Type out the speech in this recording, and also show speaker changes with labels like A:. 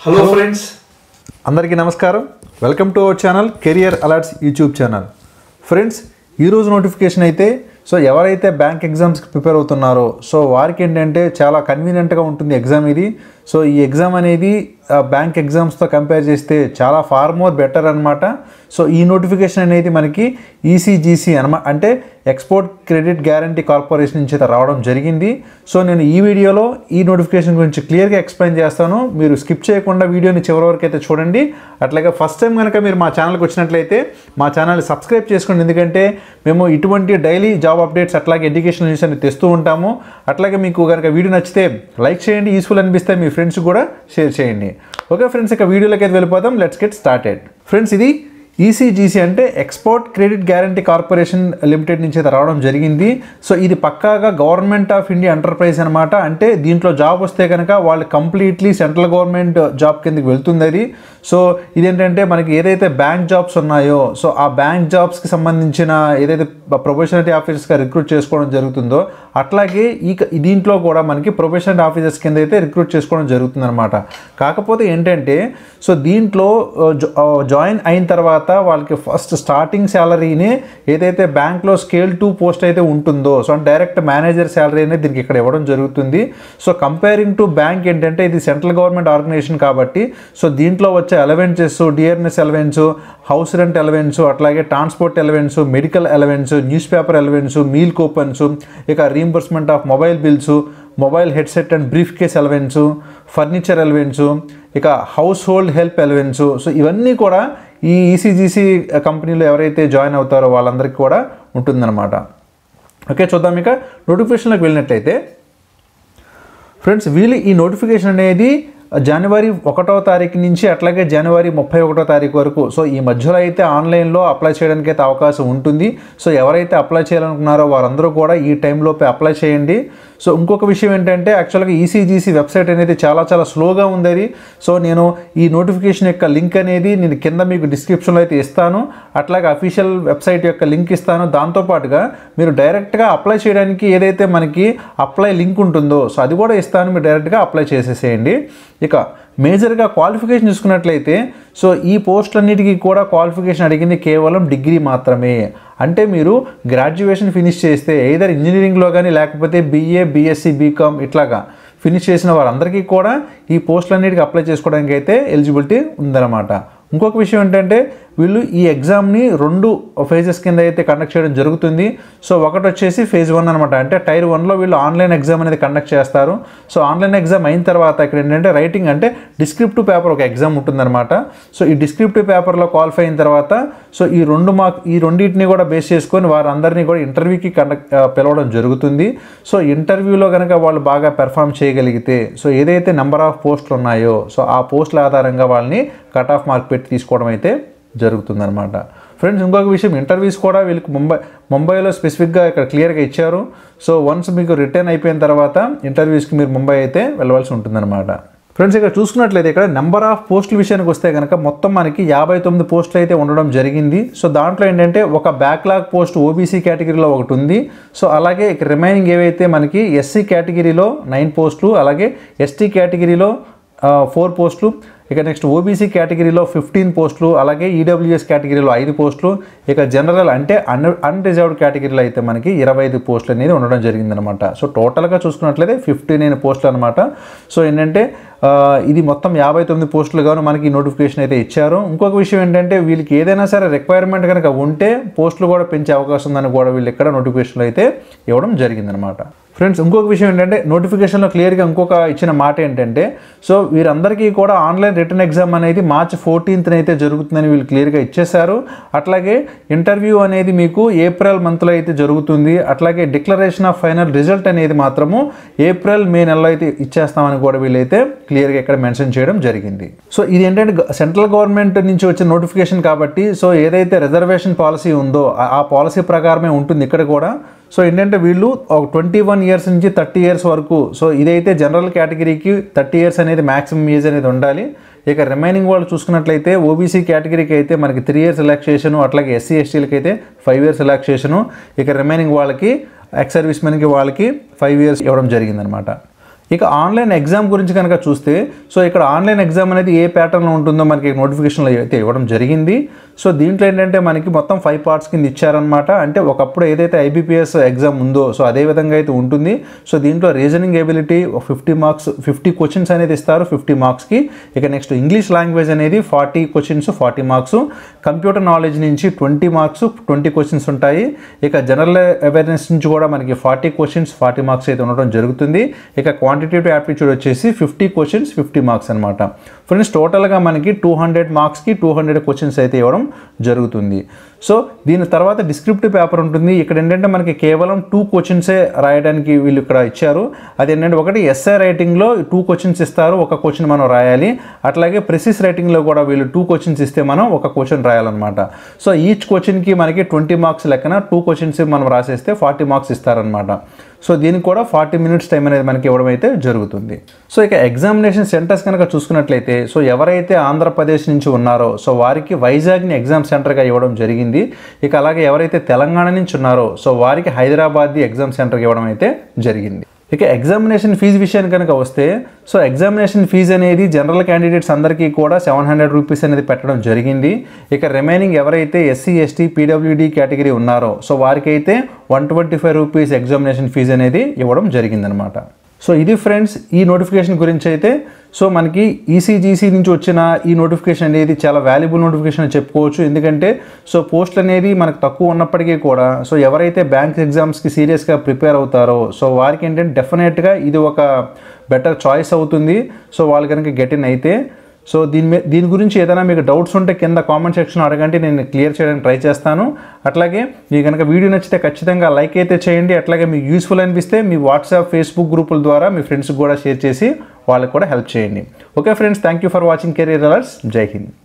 A: Hello friends, అందరికీ నమస్కారం. Welcome to our channel career alerts YouTube channel. Friends, ఈరోజు notification అయితే ఎవరైతే బ్యాంక్ ఎగ్జామ్స్కి ప్రిపేర్ అవుతున్నారో వారికి ఏంటంటే చాలా కన్వీనియంట్గా ఉంటుంది ఎగ్జామ్ ఇది. ఈ ఎగ్జామ్ అనేది బ్యాంక్ ఎగ్జామ్స్తో కంపేర్ చేస్తే చాలా ఫార్ మోర్ బెటర్ అనమాట. ఈ నోటిఫికేషన్ అనేది మనకి ECGC అంటే ఎక్స్పోర్ట్ క్రెడిట్ గ్యారంటీ కార్పొరేషన్ నుంచి అయితే రావడం జరిగింది. నేను ఈ వీడియోలో ఈ నోటిఫికేషన్ గురించి క్లియర్గా ఎక్స్ప్లెయిన్ చేస్తాను. మీరు స్కిప్ చేయకుండా వీడియోని చివరి వరకు అయితే చూడండి. అట్లాగే ఫస్ట్ టైం కనుక మీరు మా ఛానల్కి వచ్చినట్లయితే మా ఛానల్ని సబ్స్క్రైబ్ చేసుకోండి, ఎందుకంటే మేము ఇటువంటి డైలీ జాబ్ అప్డేట్స్ అట్లాగే ఎడ్యుకేషన్ న్యూస్ అని తెస్తూ ఉంటాము. అట్లాగే మీకు కనుక వీడియో నచ్చితే లైక్ చేయండి, యూస్ఫుల్ అనిపిస్తే మీ ఫ్రెండ్స్ కూడా షేర్ చేయండి. ఓకే ఫ్రెండ్స్, ఇక వీడియోలోకి అయితే వెళ్ళిపోతాం. Let's get started. ఫ్రెండ్స్, ఇది ECGC అంటే export credit guarantee corporation limited నుంచి అయితే రావడం జరిగింది. ఇది పక్కాగా గవర్నమెంట్ ఆఫ్ ఇండియా ఎంటర్ప్రైజ్ అనమాట. అంటే దీంట్లో జాబ్ వస్తే కనుక వాళ్ళు కంప్లీట్లీ సెంట్రల్ గవర్నమెంట్ జాబ్ కిందకి వెళ్తుంది అది. ఇదేంటంటే మనకి ఏదైతే బ్యాంక్ జాబ్స్ ఉన్నాయో ఆ బ్యాంక్ జాబ్స్కి సంబంధించిన ఏదైతే ప్రొబేషనరీ ఆఫీసర్స్గా రిక్రూట్ చేసుకోవడం జరుగుతుందో అట్లాగే దీంట్లో కూడా మనకి ప్రొబేషనరీ ఆఫీసర్స్ కింద అయితే రిక్రూట్ చేసుకోవడం జరుగుతుంది అనమాట. కాకపోతే ఏంటంటే దీంట్లో జాయిన్ అయిన తర్వాత వాళ్ళకి ఫస్ట్ స్టార్టింగ్ శాలరీని ఏదైతే బ్యాంక్లో స్కేల్ 2 పోస్ట్ అయితే ఉంటుందో డైరెక్ట్ మేనేజర్ శాలరీ అనేది దీనికి ఇక్కడ ఇవ్వడం జరుగుతుంది. కంపేరింగ్ టు బ్యాంక్ ఏంటంటే ఇది సెంట్రల్ గవర్నమెంట్ ఆర్గనైజేషన్ కాబట్టి దీంట్లో వచ్చే allowances, dearness allowance, house rent allowance, అట్లాగే transport allowance, medical allowance, news paper allowance, meal coupons, ఇక reimbursement of mobile bills, mobile headset and briefcase allowance, furniture allowance, ఇక household help allowance, ఇవన్నీ కూడా ఈ ECGC కంపెనీలో ఎవరైతే join అవుతారో వాళ్ళందరికీ కూడా ఉంటుందన్నమాట. ఓకే, చూద్దాం. ఇక నోటిఫికేషన్లోకి వెళ్ళినట్లయితే ఫ్రెండ్స్, వీళ్ళు ఈ నోటిఫికేషన్ అనేది జనవరి 1వ తారీఖు నుంచి అట్లాగే జనవరి 31వ తారీఖు వరకు ఈ మధ్యలో అయితే ఆన్లైన్లో అప్లై చేయడానికి అయితే అవకాశం ఉంటుంది. ఎవరైతే అప్లై చేయాలనుకున్నారో వారందరూ కూడా ఈ టైంలోపే అప్లై చేయండి. ఇంకొక విషయం ఏంటంటే యాక్చువల్గా ECGC వెబ్సైట్ అనేది చాలా స్లోగా ఉంది అది. నేను ఈ నోటిఫికేషన్ యొక్క లింక్ అనేది నేను కింద మీకు డిస్క్రిప్షన్లో అయితే ఇస్తాను. అట్లాగే అఫీషియల్ వెబ్సైట్ యొక్క లింక్ ఇస్తాను. దాంతోపాటుగా మీరు డైరెక్ట్గా అప్లై చేయడానికి ఏదైతే మనకి అప్లై లింక్ ఉంటుందో అది కూడా ఇస్తాను. మీరు డైరెక్ట్గా అప్లై చేసేసేయండి. ఇక మేజర్గా క్వాలిఫికేషన్ చూసుకున్నట్లయితే ఈ పోస్టులన్నిటికీ కూడా క్వాలిఫికేషన్ అడిగింది కేవలం డిగ్రీ మాత్రమే. అంటే మీరు గ్రాడ్యుయేషన్ ఫినిష్ చేస్తే ఎయిదర్ ఇంజనీరింగ్లో కానీ లేకపోతే BA, BSc, BCom ఇట్లాగా ఫినిష్ చేసిన వారందరికీ కూడా ఈ పోస్టులన్నిటికీ అప్లై చేసుకోవడానికి అయితే ఎలిజిబిలిటీ ఉందన్నమాట. ఇంకొక విషయం ఏంటంటే వీళ్ళు ఈ ఎగ్జామ్ని 2 ఫేజెస్ కింద అయితే కండక్ట్ చేయడం జరుగుతుంది. ఒకటి వచ్చేసి ఫేజ్ 1 అనమాట. అంటే టైర్ 1లో వీళ్ళు ఆన్లైన్ ఎగ్జామ్ అనేది కండక్ట్ చేస్తారు. ఆన్లైన్ ఎగ్జామ్ అయిన తర్వాత ఇక్కడ ఏంటంటే రైటింగ్ అంటే డిస్క్రిప్టివ్ పేపర్ ఒక ఎగ్జామ్ ఉంటుందన్నమాట. ఈ డిస్క్రిప్టివ్ పేపర్లో క్వాలిఫై అయిన తర్వాత ఈ రెండింటిని కూడా బేస్ చేసుకొని వారందరినీ కూడా ఇంటర్వ్యూకి పిలవడం జరుగుతుంది. ఇంటర్వ్యూలో కనుక వాళ్ళు బాగా పెర్ఫామ్ చేయగలిగితే ఏదైతే నెంబర్ ఆఫ్ పోస్టులు ఉన్నాయో ఆ పోస్టుల ఆధారంగా వాళ్ళని కట్ ఆఫ్ మార్క్ పెట్టి తీసుకోవడం అయితే జరుగుతుందన్నమాట. ఫ్రెండ్స్, ఇంకొక విషయం, ఇంటర్వ్యూస్ కూడా వీళ్ళకి ముంబైలో స్పెసిఫిక్గా ఇక్కడ క్లియర్గా ఇచ్చారు. వన్స్ మీకు రిటర్న్ అయిపోయిన తర్వాత ఇంటర్వ్యూస్కి మీరు ముంబై అయితే వెళ్ళవలసి ఉంటుందన్నమాట. ఫ్రెండ్స్, ఇక్కడ చూసుకున్నట్లయితే ఇక్కడ నెంబర్ ఆఫ్ పోస్టుల విషయానికి వస్తే కనుక మొత్తం మనకి 59 పోస్టులు అయితే ఉండడం జరిగింది. దాంట్లో ఏంటంటే ఒక బ్యాక్లాగ్ పోస్ట్ OBC కేటగిరీలో ఒకటి ఉంది. అలాగే రిమైనింగ్ ఏవైతే మనకి SC కేటగిరీలో 9 పోస్టులు, అలాగే ST కేటగిరీలో 4 పోస్టులు, ఇక నెక్స్ట్ OBC కేటగిరీలో 15 పోస్టులు, అలాగే EWS కేటగిరీలో 5 పోస్టులు, ఇక జనరల్ అంటే అన్రిజర్వ్డ్ కేటగిరీలో అయితే మనకి 25 పోస్టులు అనేది ఉండడం జరిగిందనమాట. టోటల్గా చూసుకున్నట్లయితే 59 పోస్టులు అనమాట. ఏంటంటే ఇది మొత్తం 59 పోస్టులుగాను మనకి నోటిఫికేషన్ అయితే ఇచ్చారు. ఇంకొక విషయం ఏంటంటే వీళ్ళకి ఏదైనా సరే రిక్వైర్మెంట్ కనుక ఉంటే పోస్టులు కూడా పెంచే అవకాశం ఉందని కూడా వీళ్ళు ఇక్కడ నోటిఫికేషన్లో అయితే ఇవ్వడం జరిగిందనమాట. ఫ్రెండ్స్, ఇంకొక విషయం ఏంటంటే నోటిఫికేషన్లో క్లియర్గా ఇంకొక ఇచ్చిన మాట ఏంటంటే వీరందరికీ కూడా ఆన్లైన్ రిటర్న్ ఎగ్జామ్ అనేది మార్చి 14th అయితే జరుగుతుందని వీళ్ళు క్లియర్గా ఇచ్చేశారు. అట్లాగే ఇంటర్వ్యూ అనేది మీకు ఏప్రిల్ మంత్లో అయితే జరుగుతుంది. అట్లాగే డిక్లరేషన్ ఆఫ్ ఫైనల్ రిజల్ట్ అనేది మాత్రము ఏప్రిల్, మే నెలలో అయితే ఇచ్చేస్తామని కూడా వీళ్ళైతే క్లియర్గా ఇక్కడ మెన్షన్ చేయడం జరిగింది. ఇది ఏంటంటే సెంట్రల్ గవర్నమెంట్ నుంచి వచ్చిన నోటిఫికేషన్ కాబట్టి ఏదైతే రిజర్వేషన్ పాలసీ ఉందో ఆ పాలసీ ప్రకారమే ఉంటుంది ఇక్కడ కూడా. ఏంటంటే వీళ్ళు 21 ఇయర్స్ నుంచి 30 ఇయర్స్ వరకు ఇదైతే జనరల్ కేటగిరీకి 30 ఇయర్స్ అనేది మ్యాక్సిమం ఏజ్ అనేది ఉండాలి. ఇక రిమైనింగ్ వాళ్ళు చూసుకున్నట్లయితే OBC కేటగిరీకి అయితే మనకి 3 ఇయర్స్ రిలాక్సేషను, అట్లాగే SC STలకి అయితే 5 ఇయర్స్ రిలాక్సేషను, ఇక రిమైనింగ్ వాళ్ళకి ఎక్స్ సర్వీస్ మెన్కి వాళ్ళకి 5 ఇయర్స్ ఇవ్వడం జరిగిందనమాట. ఇక ఆన్లైన్ ఎగ్జామ్ గురించి కనుక చూస్తే సో ఇక్కడ ఆన్లైన్ ఎగ్జామ్ అనేది ఏ ప్యాటర్న్లో ఉంటుందో మనకి నోటిఫికేషన్లో అయితే ఇవ్వడం జరిగింది. సో దీంట్లో ఏంటంటే మనకి మొత్తం 5 పార్ట్స్ కింద ఇచ్చారనమాట. అంటే ఒకప్పుడు ఏదైతే ఐబీపీఎస్ ఎగ్జామ్ ఉందో సో అదే విధంగా అయితే ఉంటుంది. సో దీంట్లో రీజనింగ్ ఎబిలిటీ 50 మార్క్స్ 50 క్వశ్చన్స్ అనేది ఇస్తారు 50 మార్క్స్కి. ఇక నెక్స్ట్ ఇంగ్లీష్ లాంగ్వేజ్ అనేది 40 క్వశ్చన్స్ 40 మార్క్స్. కంప్యూటర్ నాలెడ్జ్ నుంచి 20 మార్క్స్ 20 క్వశ్చన్స్ ఉంటాయి. ఇక జనరల్ అవేర్నెస్ నుంచి కూడా మనకి 40 క్వశ్చన్స్ 40 మార్క్స్ అయితే ఉండడం జరుగుతుంది. ఇక క్వాంటిటేటివ్ యాప్టిట్యూడ్ వచ్చేసి 50 క్వశ్చన్స్ 50 మార్క్స్ అనమాట. ఫ్రెండ్స్ టోటల్గా మనకి 200 మార్క్స్కి 200 క్వశ్చన్స్ అయితే ఇవ్వడం జరుగుతుంది. సో దీని తర్వాత డిస్క్రిప్టివ్ పేపర్ ఉంటుంది. ఇక్కడ ఏంటంటే మనకి కేవలం 2 క్వశ్చన్సే రాయడానికి వీళ్ళు ఇక్కడ ఇచ్చారు. అదేంటంటే ఒకటి ఎస్ఐ రైటింగ్లో 2 క్వశ్చన్స్ ఇస్తారు, ఒక క్వశ్చన్ మనం రాయాలి. అట్లాగే ప్రెసిస్ రైటింగ్లో కూడా వీళ్ళు 2 క్వశ్చన్స్ ఇస్తే మనం ఒక క్వశ్చన్ రాయాలన్నమాట. సో ఈచ్ క్వశ్చన్కి మనకి 20 మార్క్స్ లెక్కన 2 క్వశ్చన్స్ మనం రాసేస్తే 40 మార్క్స్ ఇస్తారనమాట. సో దీనికి కూడా 40 మినిట్స్ టైం అనేది మనకి ఇవ్వడం అయితే జరుగుతుంది. సో ఇక ఎగ్జామినేషన్ సెంటర్స్ కనుక చూసుకున్నట్లయితే సో ఎవరైతే ఆంధ్రప్రదేశ్ నుంచి ఉన్నారో సో వారికి వైజాగ్ని ఎగ్జామ్ సెంటర్గా ఇవ్వడం జరిగింది. ఇక అలాగే ఎవరైతే తెలంగాణ నుంచి ఉన్నారో సో వారికి హైదరాబాద్ది ఎగ్జామ్ సెంటర్గా ఇవ్వడం అయితే జరిగింది. ఇక ఎగ్జామినేషన్ ఫీజు విషయానికి కనుక వస్తే సో ఎగ్జామినేషన్ ఫీజు అనేది జనరల్ క్యాండిడేట్స్ అందరికీ కూడా 700 రూపీస్ అనేది పెట్టడం జరిగింది. ఇక రిమైనింగ్ ఎవరైతే ఎస్సీ ఎస్టీ పీడబ్ల్యూడీ కేటగిరీ ఉన్నారో సో వారికి అయితే 125 రూపీస్ ఎగ్జామినేషన్ ఫీజు అనేది ఇవ్వడం జరిగిందనమాట. సో ఇది ఫ్రెండ్స్ ఈ నోటిఫికేషన్ గురించి అయితే. సో మనకి ఈసీజీసీ నుంచి వచ్చిన ఈ నోటిఫికేషన్ అనేది చాలా వాల్యుబుల్ నోటిఫికేషన్ అని చెప్పుకోవచ్చు. ఎందుకంటే సో పోస్టులు అనేది మనకు తక్కువ ఉన్నప్పటికీ కూడా సో ఎవరైతే బ్యాంక్ ఎగ్జామ్స్కి సీరియస్గా ప్రిపేర్ అవుతారో సో వారికి ఏంటంటే డెఫినెట్గా ఇది ఒక బెటర్ చాయిస్ అవుతుంది. సో వాళ్ళు కనుక గెట్ ఇన్ అయితే సో దీని గురించి ఏదైనా మీకు డౌట్స్ ఉంటే కింద కామెంట్ సెక్షన్లో అడగండి, నేను క్లియర్ చేయడానికి ట్రై చేస్తాను. అట్లాగే మీకు కనుక వీడియో నచ్చితే ఖచ్చితంగా లైక్ అయితే చేయండి. అట్లాగే మీకు యూస్ఫుల్ అనిపిస్తే మీ వాట్సాప్ ఫేస్బుక్ గ్రూపుల ద్వారా మీ ఫ్రెండ్స్కి కూడా షేర్ చేసి వాళ్ళకి కూడా హెల్ప్ చేయండి. Okay friends, thank you for watching career alerts. Jai Hind.